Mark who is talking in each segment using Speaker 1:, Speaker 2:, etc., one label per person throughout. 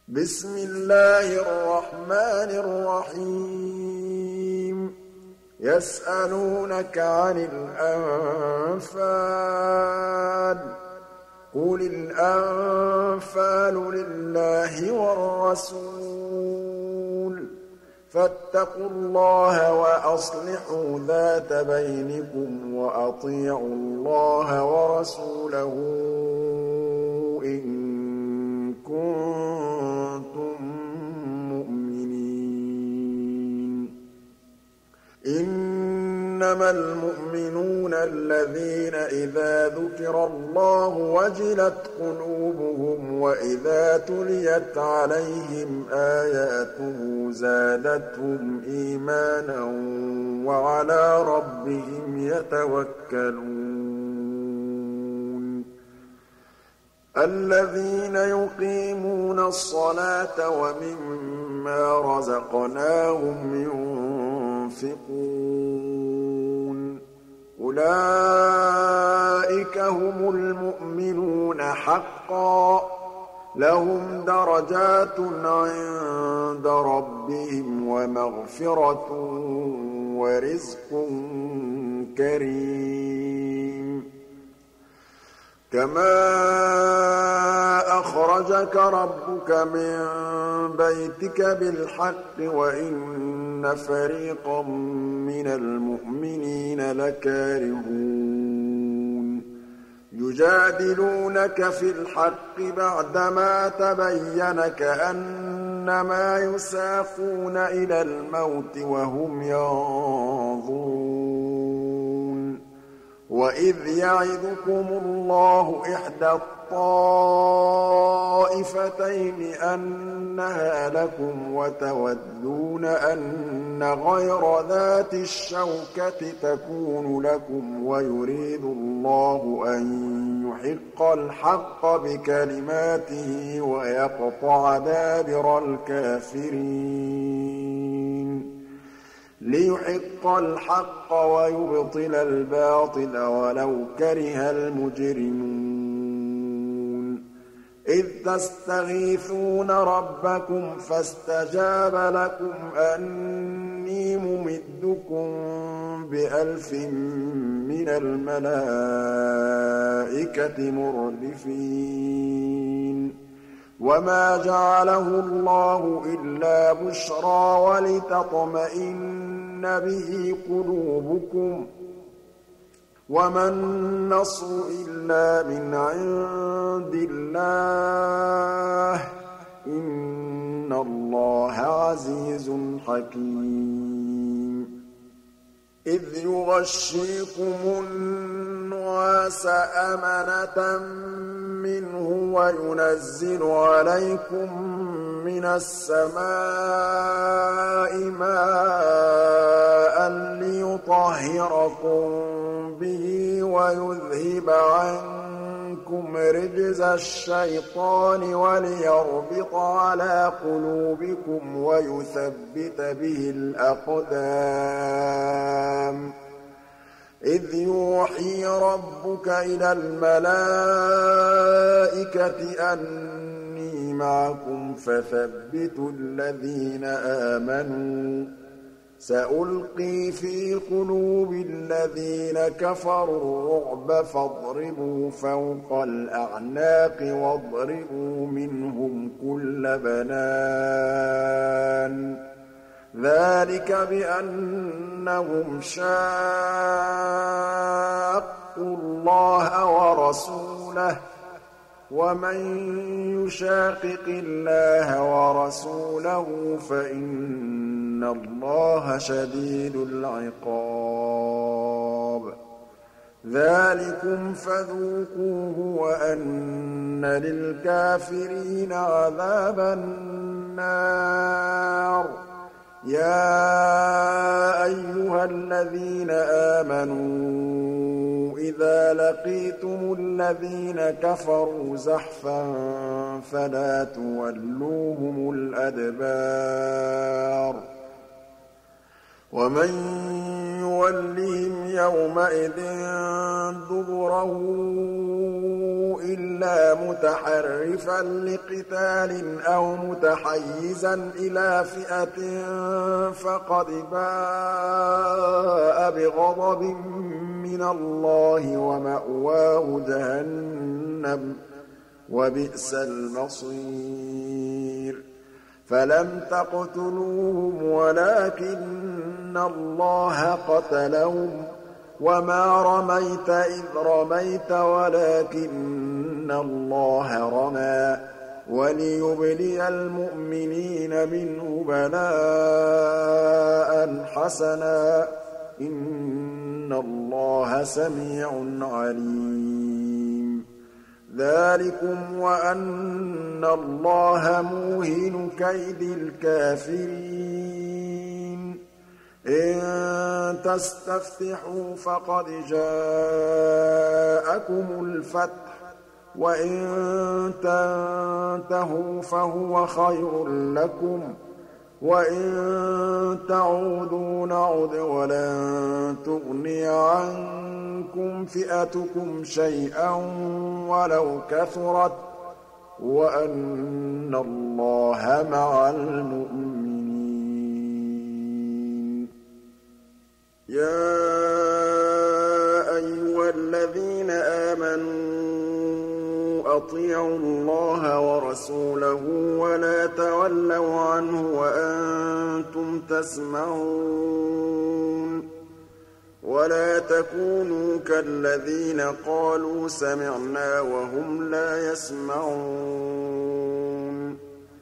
Speaker 1: بسم الله الرحمن الرحيم يسألونك عن الأنفال قل الأنفال لله والرسول فاتقوا الله وأصلحوا ذات بينكم وأطيعوا الله ورسوله إن كنتم مؤمنين إنما المؤمنون الذين إذا ذكر الله وجلت قلوبهم وإذا تليت عليهم آياته زادتهم إيمانا وعلى ربهم يتوكلون الذين يقيمون الصلاة ومما رزقناهم ينفقون أولئك هم المؤمنون حقا لهم درجات عند ربهم ومغفرة ورزق كريم كما أخرجك ربك من بيتك بالحق وإن فريقا من المؤمنين لكارهون يجادلونك في الحق بعدما تبين كأنما يساقون إلى الموت وهم ينظرون وإذ يعدكم الله إحدى الطائفتين أنها لكم وتودون أن غير ذات الشوكة تكون لكم ويريد الله أن يحق الحق بكلماته ويقطع دابر الكافرين ليحق الحق ويبطل الباطل ولو كره المجرمون إذ تستغيثون ربكم فاستجاب لكم أني ممدكم ب1000 من الملائكة مردفين وما جعله الله إلا بشرى ولتطمئن به قلوبكم وما النصر إلا من عند الله إن الله عزيز حكيم إذ يغشيكم النعاس أمنة منه وينزل عليكم من السماء ماء ليطهركم به ويذهب عنكم رجز الشيطان وليربط على قلوبكم ويثبت به الأقدام إذ يوحي ربك إلى الملائكة أني معكم فثبتوا الذين آمنوا سألقي في قلوب الذين كفروا الرعب فاضربوا فوق الأعناق واضربوا منهم كل بنان ذلك بأنهم شاقوا الله ورسوله ومن يشاقق الله ورسوله فإن الله شديد العقاب ذلكم فذوقوه وأن للكافرين عذاب النار يا أيها الذين آمنوا إذا لقيتم الذين كفروا زحفا فلا تولوهم الأدبار ومن يولهم يومئذ دبره إلا متحرفا لقتال أو متحيزا إلى فئة فقد باء بغضب من الله ومأواه جهنم وبئس المصير فلم تقتلوهم ولكن الله قتلهم وما رميت إذ رميت ولكن الله رمى وليبلي المؤمنين منه بلاء حسنا إن الله سميع عليم ذلكم وأن الله موهن كيد الكافرين إن تستفتحوا فقد جاءكم الفتح وإن تنتهوا فهو خير لكم وإن تعودوا نعد ولن تغني عنكم فئتكم شيئا ولو كثرت وأن الله مع المؤمنين يا أيها الذين آمنوا أطيعوا الله ورسوله ولا تولوا عنه وأنتم تسمعون ولا تكونوا كالذين قالوا سمعنا وهم لا يسمعون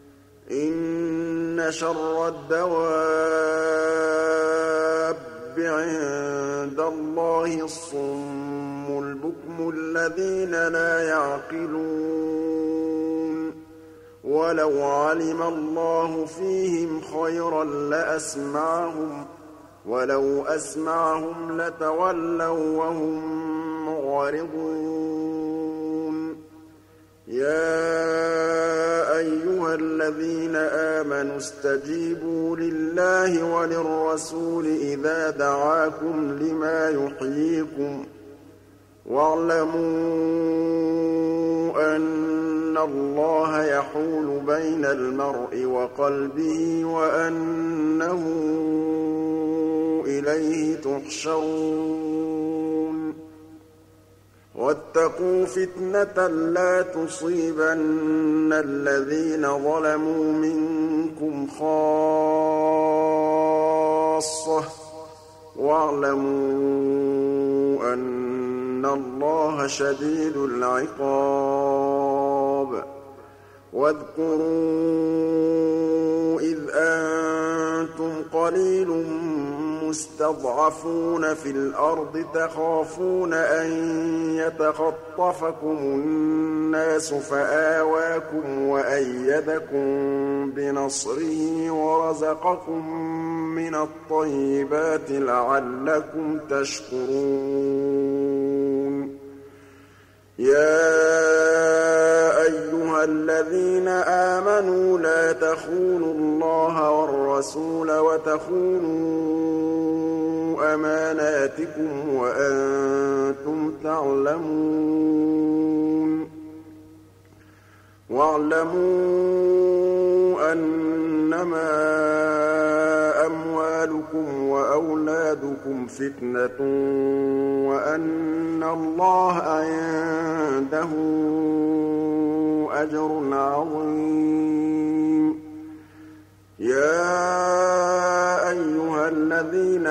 Speaker 1: إن شر الدواب عند الله الصم البكم الذين لا يعقلون ولو علم الله فيهم خيرا لأسمعهم ولو أسمعهم لتولوا وهم معرضون يا أيها الذين آمنوا استجيبوا لله وللرسول إذا دعاكم لما يحييكم واعلموا أن الله يحول بين المرء وقلبه وأنه إليه تحشرون واتقوا فتنة لا تصيبن الذين ظلموا منكم خاصة واعلموا أن الله شديد العقاب واذكروا إذ أنتم قليل مستضعفون في الأرض تخافون أن يتخطفكم الناس فآواكم وأيدكم بنصره ورزقكم من الطيبات لعلكم تشكرون يا أيها الذين آمنوا لا تخونوا الله والرسول وتخونوا أماناتكم وأنتم تعلمون واعلموا أنما أموالكم وأولادكم فتنة وأن الله عنده أجر عظيم يا أيها الذين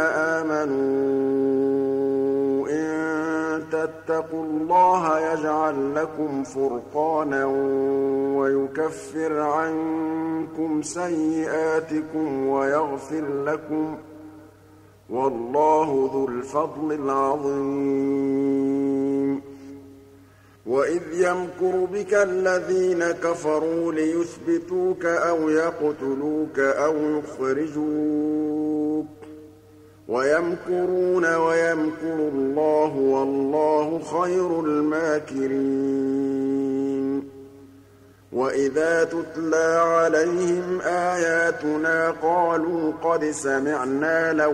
Speaker 1: آمنوا إن تتقوا الله يجعل لكم فرقانا ويكفر عنكم سيئاتكم ويغفر لكم والله ذو الفضل العظيم وإذ يمكر بك الذين كفروا ليثبتوك أو يقتلوك أو يخرجوك ويمكرون ويمكر الله والله خير الماكرين وَإِذَا تُتْلَىٰ عَلَيْهِمْ آيَاتُنَا قَالُوا قَدْ سَمِعْنَا لَوْ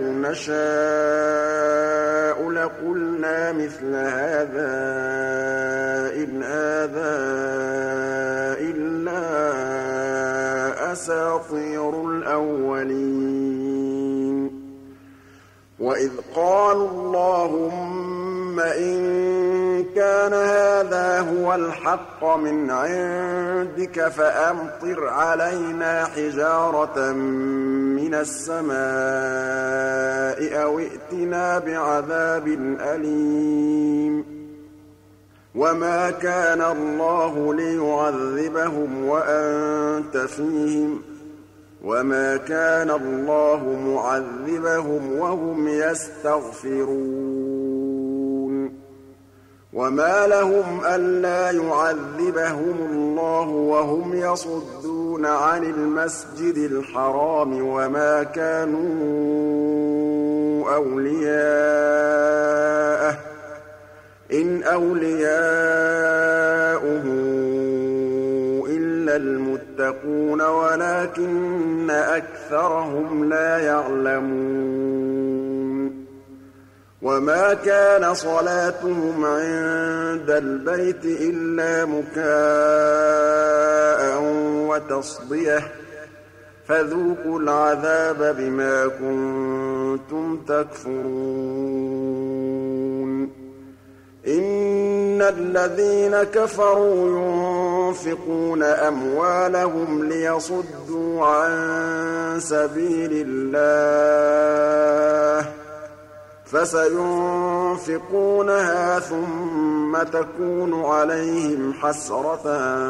Speaker 1: نَشَاءُ لَقُلْنَا مِثْلَ هَٰذَا إِنْ هَٰذَا إِلَّا أَسَاطِيرُ الْأَوَّلِينَ وَإِذْ قَالُوا اللَّهُمَّ إِن كَانَ هَٰذَا هُوَ الْحَقَّ مِنْ عِندِكَ فَأَمْطِرْ عَلَيْنَا حِجَارَةً مِّنَ السَّمَاءِ أَوْ ائْتِنَا بِعَذَابٍ أَلِيمٍ وَمَا كَانَ اللَّهُ لِيُعَذِّبَهُمْ وَأَنتَ فِيهِمْ ۖ وَمَا كَانَ اللَّهُ مُعَذِّبَهُمْ وَهُمْ يَسْتَغْفِرُونَ وَمَا لَهُمْ أَلَّا يُعَذِّبَهُمُ اللَّهُ وَهُمْ يَصُدُّونَ عَنِ الْمَسْجِدِ الْحَرَامِ وَمَا كَانُوا أَوْلِيَاءَهُ ۚ إِنْ أَوْلِيَاؤُهُ إِلَّا الْمُتَّقُونَ وَلَٰكِنَّ أَكْثَرَهُمْ لَا يَعْلَمُونَ وَمَا كَانَ صَلَاتُهُمْ عِندَ الْبَيْتِ إِلَّا مُكَاءً وَتَصْدِيَةً ۚ فَذُوقُوا الْعَذَابَ بِمَا كُنتُمْ تَكْفُرُونَ إِنَّ الَّذِينَ كَفَرُوا يُنفِقُونَ أَمْوَالَهُمْ لِيَصُدُّوا عَن سَبِيلِ اللَّهِ فَسَيُنفِقُونَهَا ثُمَّ تَكُونُ عَلَيْهِمْ حَسْرَةً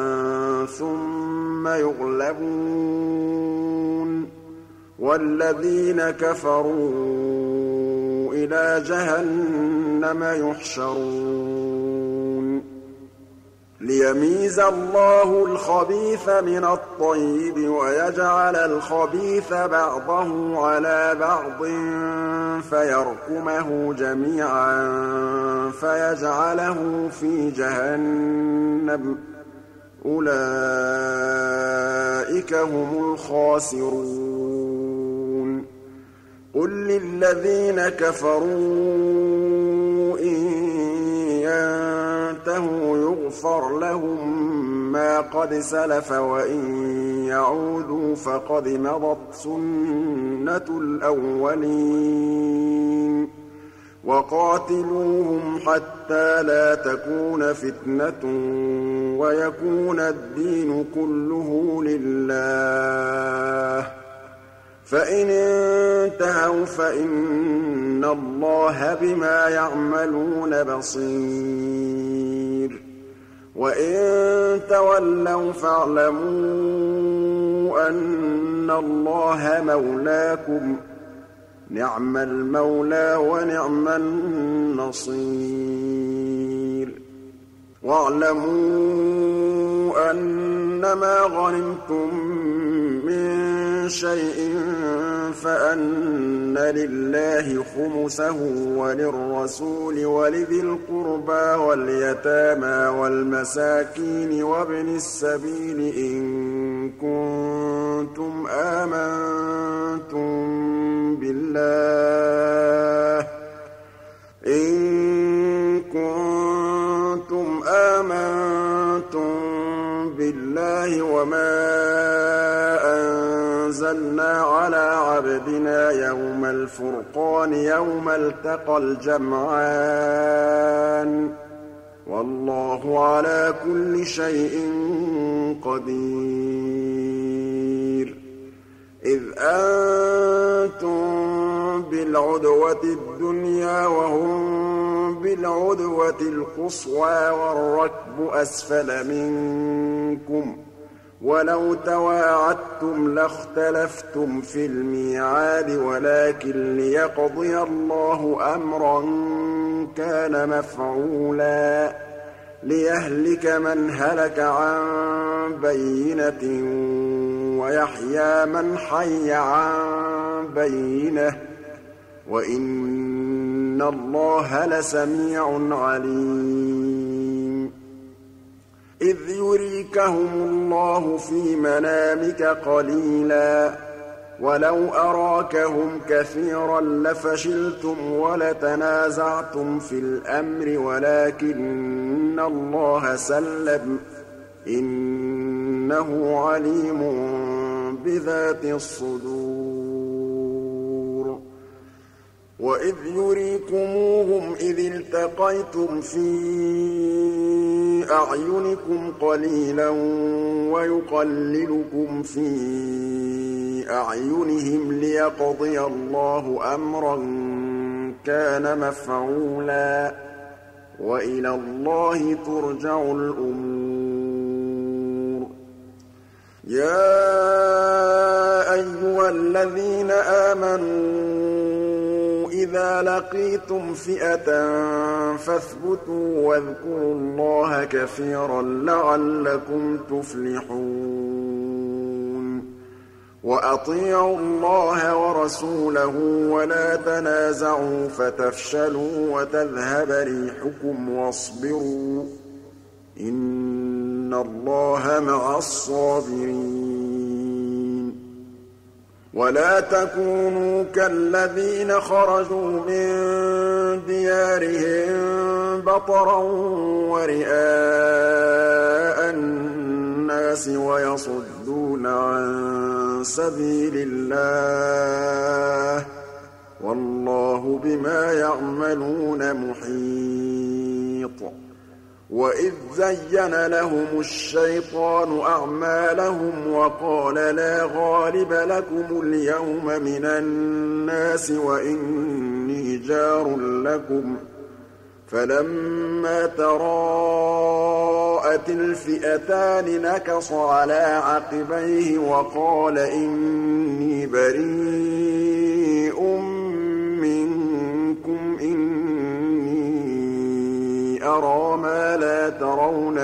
Speaker 1: ثُمَّ يُغْلَبُونَ وَالَّذِينَ كَفَرُوا إِلَىٰ جَهَنَّمَ يُحْشَرُونَ لِيَمِيزَ اللَّهُ الْخَبِيثَ مِنَ الطَّيِّبِ وَيَجْعَلَ الْخَبِيثَ بَعْضَهُ عَلَىٰ بَعْضٍ فَيَرْكُمَهُ جَمِيعًا فَيَجْعَلَهُ فِي جَهَنَّمَ ۚ أُولَٰئِكَ هُمُ الْخَاسِرُونَ قُل لِّلَّذِينَ كَفَرُوا إِن يَنتَهُوا يُغْفَرْ لَهُم مَّا قَدْ سَلَفَ وَإِن يَعُودُوا فَقَدْ مَضَتْ سُنَّةُ الْأَوَّلِينَ وَقَاتِلُوهُمْ حَتَّىٰ لَا تَكُونَ فِتْنَةٌ وَيَكُونَ الدِّينُ كُلُّهُ لِلَّهِ ۖ فَإِنِ انتَهَوْا فَإِنَّ اللَّهَ بِمَا يَعْمَلُونَ بَصِيرٌ وَإِن تَوَلَّوْا فَاعْلَمُوا أَنَّ اللَّهَ مَوْلَاكُمْ ۚ نِعْمَ الْمَوْلَىٰ وَنِعْمَ النَّصِيرُ وَاعْلَمُوا أَنَّمَا غَنِمْتُم مِّن شَيْءٍ فَأَنَّ لِلَّهِ خُمُسَهُ وَلِلرَّسُولِ وَلِذِي الْقُرْبَىٰ وَالْيَتَامَىٰ وَالْمَسَاكِينِ وَابْنِ السَّبِيلِ إِن كُنتُمْ آمَنتُم بِاللَّهِ وَمَا أَنزَلْنَا عَلَىٰ عَبْدِنَا يَوْمَ الْفُرْقَانِ يَوْمَ الْتَقَى الْجَمْعَانِ ۗ وَاللَّهُ عَلَىٰ كُلِّ شَيْءٍ قَدِيرٌ إِذْ أَنتُم بِالْعُدْوَةِ الدُّنْيَا وَهُم بِالْعُدْوَةِ الْقُصْوَىٰ وَالرَّكْبُ أَسْفَلَ مِنكُمْ ۚ وَلَوْ تَوَاعَدتُّمْ لَاخْتَلَفْتُمْ فِي الْمِيعَادِ وَلَٰكِن لِّيَقْضِيَ اللَّهُ أَمْرًا كَانَ مَفْعُولًا لِيَهْلِكَ مَنْ هَلَكَ عَن بَيِّنَةٍ وَيَحْيَىٰ مَنْ حَيَّ عَن بَيِّنَةٍ ۗ وَإِنَّ اللَّهَ لَسَمِيعٌ عَلِيمٌ إِذْ يُرِيكَهُمُ اللَّهُ فِي مَنَامِكَ قَلِيلًا وَلَوْ أَرَاكَهُمْ كَثِيرًا لَّفَشِلْتُمْ وَلَتَنَازَعْتُمْ فِي الْأَمْرِ وَلَٰكِنَّ اللَّهَ سَلَّمَ ۗ إِنَّهُ عَلِيمٌ بِذَاتِ الصُّدُورِ وَإِذْ يُرِيكُمُوهُمْ إِذِ الْتَقَيْتُمْ فِي أَعْيُنِكُمْ قَلِيلًا وَيُقَلِّلُكُمْ فِي أَعْيُنِهِمْ لِيَقْضِيَ اللَّهُ أَمْرًا كَانَ مَفْعُولًا ۗ وَإِلَى اللَّهِ تُرْجَعُ الْأُمُورُ يَا أَيُّهَا الَّذِينَ آمَنُوا إِذَا لَقِيتُمْ فِئَةً فَاثْبُتُوا وَاذْكُرُوا اللَّهَ كَثِيرًا لَّعَلَّكُمْ تُفْلِحُونَ وَأَطِيعُوا اللَّهَ وَرَسُولَهُ وَلَا تَنَازَعُوا فَتَفْشَلُوا وَتَذْهَبَ رِيحُكُمْ وَاصْبِرُوا ۚ إِنَّ اللَّهَ مَعَ الصَّابِرِينَ وَلَا تَكُونُوا كَالَّذِينَ خَرَجُوا مِن دِيَارِهِم بَطَرًا وَرِئَاءَ النَّاسِ وَيَصُدُّونَ عَن سَبِيلِ اللَّهِ ۗ وَاللَّهُ بِمَا يَعْمَلُونَ مُحِيطٌ وَإِذْ زَيَّنَ لَهُمُ الشَّيْطَانُ أَعْمَالَهُمْ وَقَالَ لَا غَالِبَ لَكُمُ الْيَوْمَ مِنَ النَّاسِ وَإِنِّي جَارٌ لَّكُمْ ۖ فَلَمَّا تَرَاءَتِ الْفِئَتَانِ نَكَصَ عَلَىٰ عَقِبَيْهِ وَقَالَ إِنِّي بَرِيءٌ مِّنكُمْ إِنِّي أَرَىٰ مَا لَا تَرَوْنَ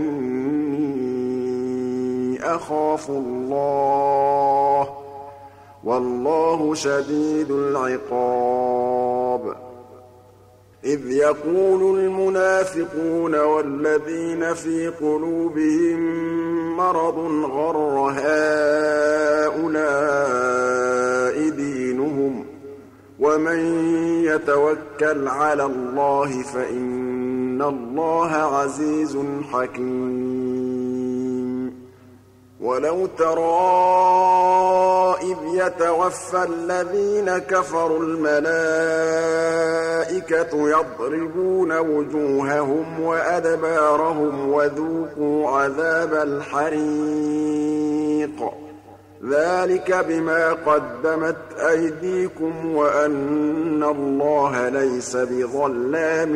Speaker 1: إِنِّي أَخَافُ اللَّهَ ۚ وَاللَّهُ شَدِيدُ الْعِقَابِ إِذْ يَقُولُ الْمُنَافِقُونَ وَالَّذِينَ فِي قُلُوبِهِم مَّرَضٌ غَرَّ هَٰؤُلَاءِ دِينُهُمْ ۗ وَمَن يَتَوَكَّلْ عَلَى اللَّهِ فَإِنَّ اللَّهَ عَزِيزٌ حَكِيمٌ وَلَوْ تَرَىٰ إِذْ يَتَوَفَّى الَّذِينَ كَفَرُوا الْمَلَائِكَةُ يَضْرِبُونَ وُجُوهَهُمْ وَأَدْبَارَهُمْ وَذُوقُوا عَذَابَ الْحَرِيقِ ذَٰلِكَ بِمَا قَدَّمَتْ أَيْدِيكُمْ وَأَنَّ اللَّهَ لَيْسَ بِظَلَّامٍ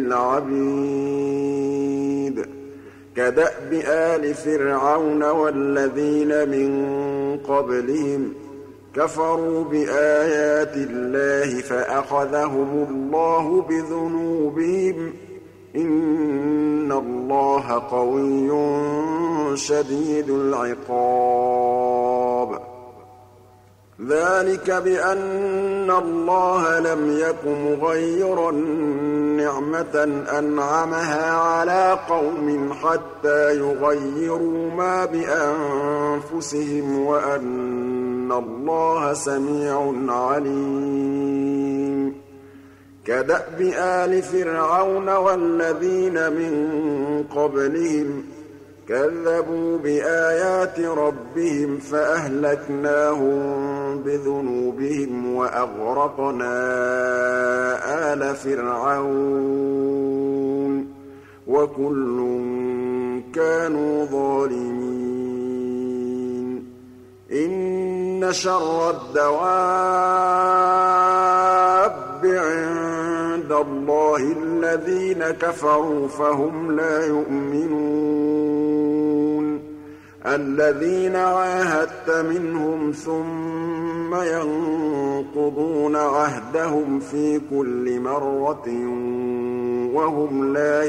Speaker 1: لِّلْعَبِيدِ كَدَأْبِ آلِ فِرْعَوْنَ وَالَّذِينَ مِن قَبْلِهِمْ كَفَرُوا بِآيَاتِ اللَّهِ فَأَخَذَهُمُ اللَّهُ بِذُنُوبِهِمْ ۗ إِنَّ اللَّهَ قَوِيٌّ شَدِيدُ الْعِقَابِ ذَٰلِكَ بِأَنَّ اللَّهَ لَمْ يَكُ مُغَيِّرًا نِّعْمَةً أَنْعَمَهَا عَلَىٰ قَوْمٍ حَتَّىٰ يُغَيِّرُوا مَا بِأَنفُسِهِمْ ۙ وَأَنَّ اللَّهَ سَمِيعٌ عَلِيمٌ كَدَأْبِ آلِ فِرْعَوْنَ وَالَّذِينَ مِن قَبْلِهِمْ كَذَّبُوا بِآيَاتِ رَبِّهِمْ فَأَهْلَكْنَاهُم بِذُنُوبِهِمْ وَأَغْرَقْنَا آلَ فِرْعَوْنَ ۚ وَكُلٌّ كَانُوا ظَالِمِينَ إِنَّ شَرَّ الدَّوَابِّ عِندَ اللَّهِ الَّذِينَ كَفَرُوا فَهُمْ لَا يُؤْمِنُونَ الَّذِينَ عَاهَدتَّ مِنْهُمْ ثُمَّ يَنقُضُونَ عَهْدَهُمْ فِي كُلِّ مَرَّةٍ وَهُمْ لَا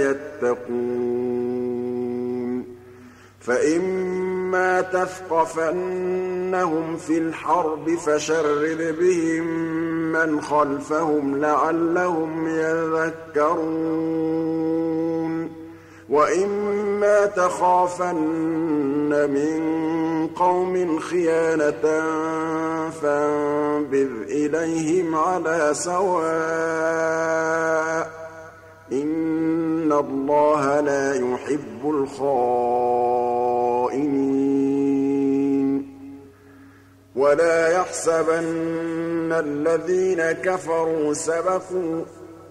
Speaker 1: يَتَّقُونَ فَإِمَّا تَثْقَفَنَّهُمْ فِي الْحَرْبِ فَشَرِّدْ بِهِم مَّنْ خَلْفَهُمْ لَعَلَّهُمْ يَذَّكَّرُونَ وَإِمَّا تَخَافَنَّ مِن قَوْمٍ خِيَانَةً فَانبِذْ إِلَيْهِمْ عَلَىٰ سَوَاءٍ ۚ إِنَّ اللَّهَ لَا يُحِبُّ الْخَائِنِينَ وَلَا يَحْسَبَنَّ الَّذِينَ كَفَرُوا سَبَقُوا ۚ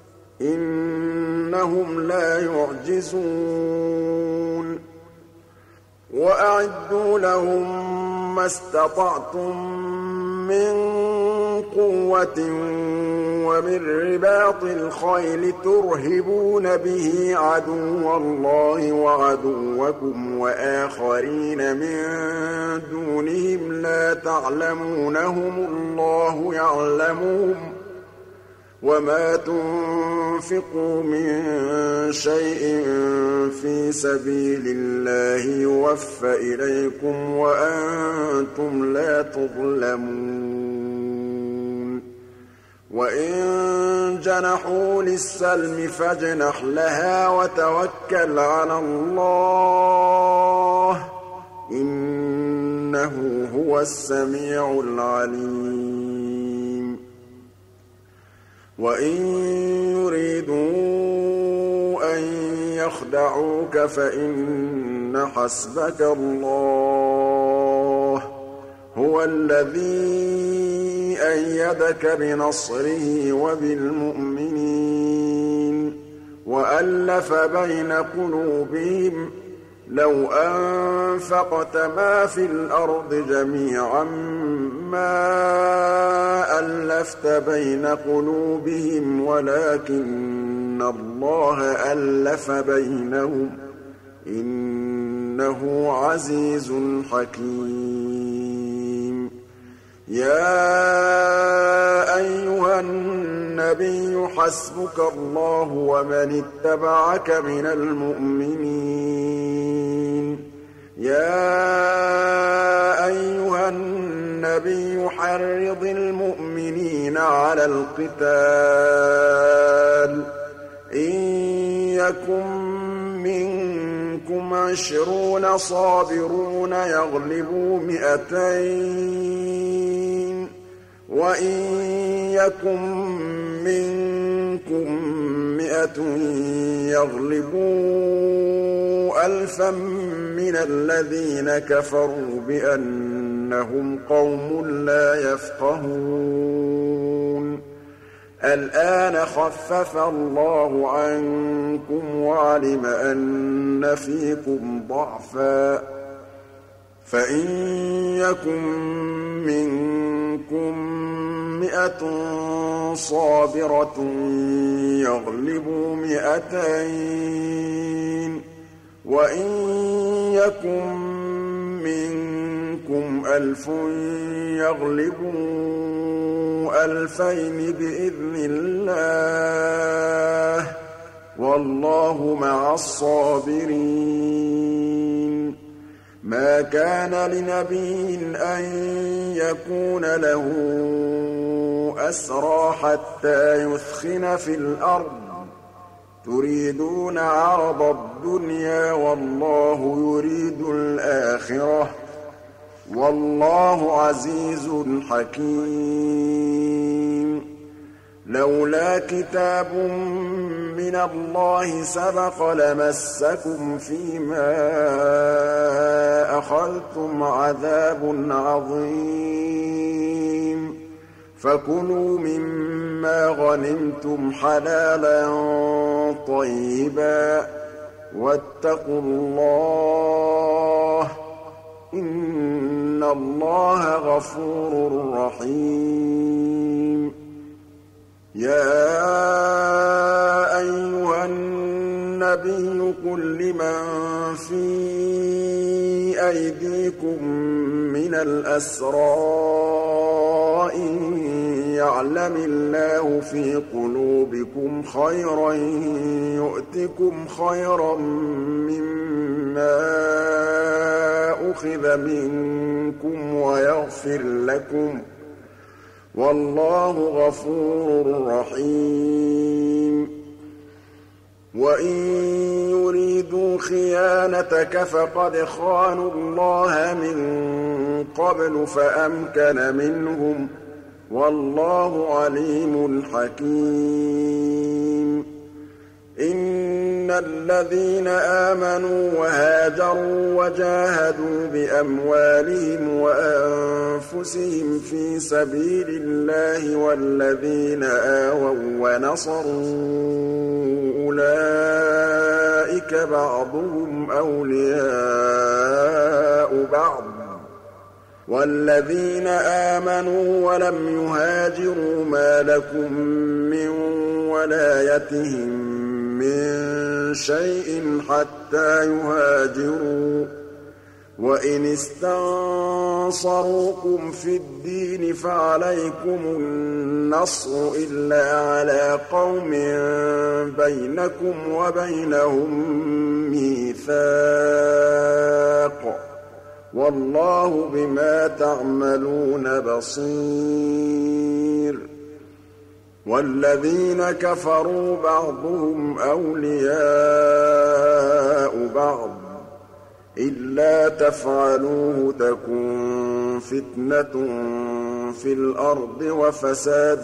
Speaker 1: إِنَّهُمْ لَا يُعْجِزُونَ وَأَعِدُّوا لَهُم مَّا اسْتَطَعْتُم مِّن قُوَّةٍ وَمِن رِّبَاطِ الْخَيْلِ تُرْهِبُونَ بِهِ عَدُوَّ اللَّهِ وَعَدُوَّكُمْ وَآخَرِينَ مِن دُونِهِمْ لَا تَعْلَمُونَهُمُ اللَّهُ يَعْلَمُهُمْ ۚ وَمَا تُنفِقُوا مِن شَيْءٍ فِي سَبِيلِ اللَّهِ يُوَفَّ إِلَيْكُمْ وَأَنتُمْ لَا تُظْلَمُونَ وَإِن جَنَحُوا لِلسَّلْمِ فَاجْنَحْ لَهَا وَتَوَكَّلْ عَلَى اللَّهِ ۚ إِنَّهُ هُوَ السَّمِيعُ الْعَلِيمُ وَإِن يُرِيدُوا أَن يَخْدَعُوكَ فَإِنَّ حَسْبَكَ اللَّهُ ۚ هُوَ الَّذِي أَيَّدَكَ بِنَصْرِهِ وَبِالْمُؤْمِنِينَ وَأَلَّفَ بَيْنَ قُلُوبِهِمْ ۚ لَوْ أَنفَقْتَ مَا فِي الْأَرْضِ جَمِيعًا مَّا أَلَّفْتَ بَيْنَ قُلُوبِهِمْ وَلَٰكِنَّ اللَّهَ أَلَّفَ بَيْنَهُمْ ۚ إِنَّهُ عَزِيزٌ حَكِيمٌ يَا أَيُّهَا النَّبِيُّ حَسْبُكَ اللَّهُ وَمَنِ اتَّبَعَكَ مِنَ الْمُؤْمِنِينَ يَا أَيُّهَا النَّبِيُّ حَرِّضِ الْمُؤْمِنِينَ عَلَى الْقِتَالِ ۚ إِن يَكُن مِّنكُمْ 20 صَابِرُونَ يَغْلِبُوا 200 ۚ وَإِن يَكُن مِّنكُم 100 يَغْلِبُوا 1000 مِّنَ الَّذِينَ كَفَرُوا بِأَنَّهُمْ قَوْمٌ لَّا يَفْقَهُونَ الْآنَ خَفَّفَ اللَّهُ عَنكُمْ وَعَلِمَ أَنَّ فِيكُمْ ضَعْفًا ۚ فَإِن يَكُن مِّنكُم 100 صَابِرَةٌ يَغْلِبُوا 200 ۚ وَإِن يَكُن مِّنكُمْ 1000 يَغْلِبُوا 2000 بِإِذْنِ اللَّهِ ۗ وَاللَّهُ مَعَ الصَّابِرِينَ مَا كَانَ لِنَبِيٍّ أَن يَكُونَ لَهُ أَسْرَىٰ حَتَّىٰ يُثْخِنَ فِي الْأَرْضِ ۚ تُرِيدُونَ عَرَضَ الدُّنْيَا وَاللَّهُ يُرِيدُ الْآخِرَةَ ۗ وَاللَّهُ عَزِيزٌ حَكِيمٌ لَّوْلَا كِتَابٌ مِّنَ اللَّهِ سَبَقَ لَمَسَّكُمْ فِيمَا أَخَذْتُمْ عَذَابٌ عَظِيمٌ فَكُلُوا مِمَّا غَنِمْتُمْ حَلَالًا طَيِّبًا وَاتَّقُوا اللَّهَ ۚ إِنَّ اللَّهَ غَفُورٌ رَّحِيمٌ يَا أَيُّهَا النَّبِيُّ قُل لِّمَن فِي أَيْدِيكُم مِّنَ الْأَسْرَىٰ إِن يَعْلَمِ اللَّهُ فِي قُلُوبِكُمْ خَيْرًا يُؤْتِكُمْ خَيْرًا مِّمَّا أُخِذَ مِنكُمْ وَيَغْفِرْ لَكُمْ ۗ وَاللَّهُ غَفُورٌ رَّحِيمٌ وَإِن يُرِيدُوا خِيَانَتَكَ فَقَدْ خَانُوا اللَّهَ مِن قَبْلُ فَأَمْكَنَ مِنْهُمْ ۗ وَاللَّهُ عَلِيمٌ حَكِيمٌ. إِنَّ الَّذِينَ آمَنُوا وَهَاجَرُوا وَجَاهَدُوا بِأَمْوَالِهِمْ وَأَنفُسِهِمْ فِي سَبِيلِ اللَّهِ وَالَّذِينَ آوَوا وَّنَصَرُوا أُولَٰئِكَ بَعْضُهُمْ أَوْلِيَاءُ بَعْضٍ ۚ وَالَّذِينَ آمَنُوا وَلَمْ يُهَاجِرُوا مَا لَكُم مِّن وَلَايَتِهِم مِّن شَيْءٍ حَتَّىٰ يُهَاجِرُوا ۚ وَإِنِ اسْتَنصَرُوكُمْ فِي الدِّينِ فَعَلَيْكُمُ النَّصْرُ إِلَّا عَلَىٰ قَوْمٍ بَيْنَكُمْ وَبَيْنَهُم مِّيثَاقٌ ۗ وَاللَّهُ بِمَا تَعْمَلُونَ بَصِيرٌ. وَالَّذِينَ كَفَرُوا بَعْضُهُمْ أَوْلِيَاءُ بَعْضٍ ۚ إِلَّا تَفْعَلُوهُ تَكُن فِتْنَةٌ فِي الْأَرْضِ وَفَسَادٌ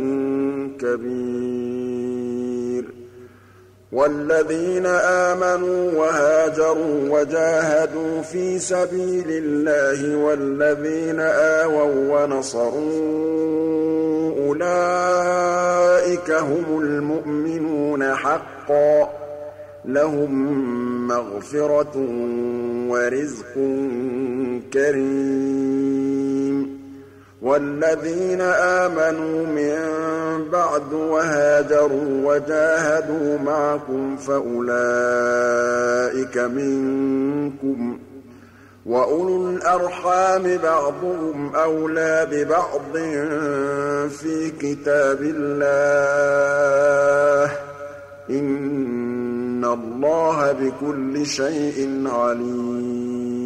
Speaker 1: كَبِيرٌ. وَالَّذِينَ آمَنُوا وَهَاجَرُوا وَجَاهَدُوا فِي سَبِيلِ اللَّهِ وَالَّذِينَ آوَوا وَّنَصَرُوا أُولَٰئِكَ هُمُ الْمُؤْمِنُونَ حَقًّا ۚ لَّهُم مَّغْفِرَةٌ وَرِزْقٌ كَرِيمٌ. وَالَّذِينَ آمَنُوا مِن بَعْدُ وَهَاجَرُوا وَجَاهَدُوا مَعَكُمْ فَأُولَٰئِكَ مِنكُمْ ۚ وَأُولُو الْأَرْحَامِ بَعْضُهُمْ أَوْلَىٰ بِبَعْضٍ فِي كِتَابِ اللَّهِ ۗ إِنَّ اللَّهَ بِكُلِّ شَيْءٍ عَلِيمٌ.